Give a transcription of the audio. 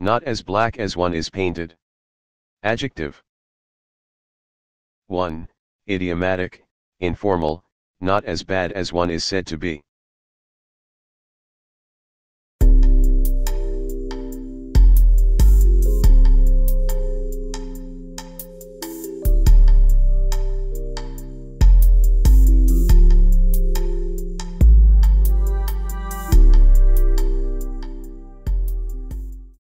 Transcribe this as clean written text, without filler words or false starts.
Not as black as one is painted. Adjective. 1. Idiomatic, informal, not as bad as one is said to be.